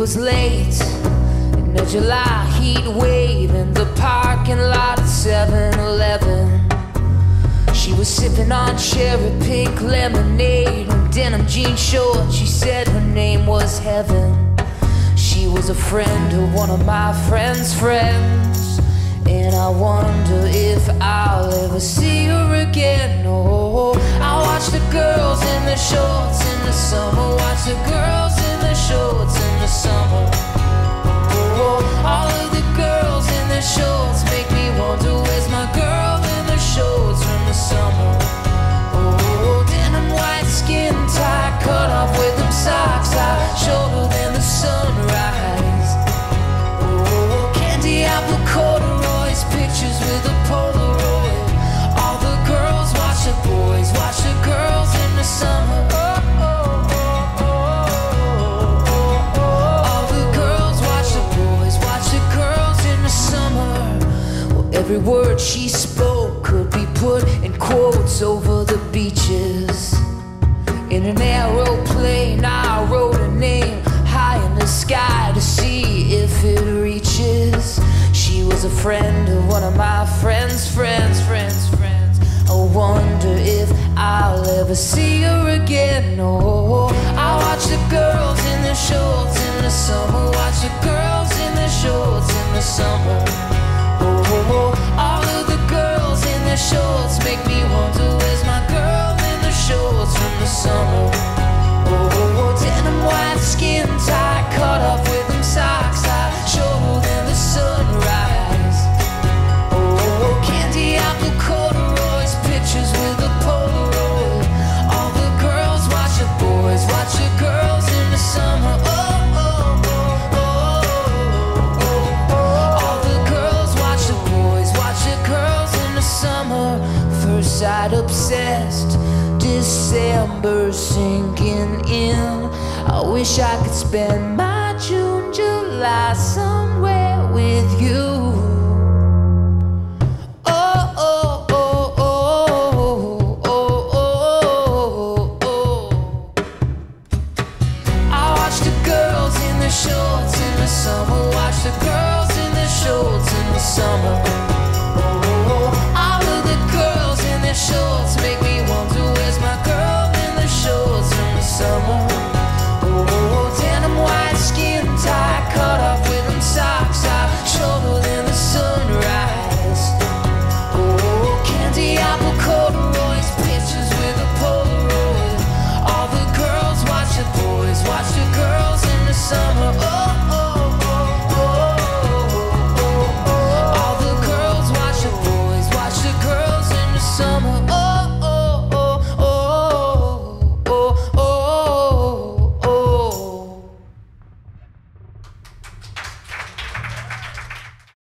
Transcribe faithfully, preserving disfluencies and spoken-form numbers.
was late in a July heat wave in the parking lot at seven eleven. She was sipping on cherry pink lemonade and denim jean shorts. She said her name was Heaven. She was a friend of one of my friend's friends, and I wonder if I'll ever see her again. Oh, I watch the girls in the shorts in the summer, watch the girls in the shorts in the summer. Oh, all of the girls in the shorts make me wonder, where's my girl in the shorts from the summer? Oh, denim white skin tie cut off with them socks out shorter than the sunrise. Oh, candy apple corduroys, pictures with a Polaroid. All the girls watch the boys, watch the girls in the summer. Oh, oh, oh, oh, oh, oh. All the girls watch the boys, watch the girls in the summer. Well, every word she spoke could be put in quotes over the beaches. In an aeroplane I wrote a name high in the sky to see if it reaches. She was a friend of one of my friends' friends, friends, friends. I wonder if I'll ever see her again. Oh, I watch the girls in the shorts in the summer, watch the girls in the shorts in the summer. Oh, all of the girls in the shorts make me wonder, where's my girl in the shorts from the summer? Oh, denim white skin tie cut off with them socks out shorter than the sunrise. Oh, candy apple corduroys, pictures with a Polaroid. All the girls watch the boys, watch the girls in the summer. Oh, oh, oh, oh, oh, oh. All the girls watch the boys, watch the girls in the summer. First sight obsessed, December sinking in. I wish I could spend my June, July somewhere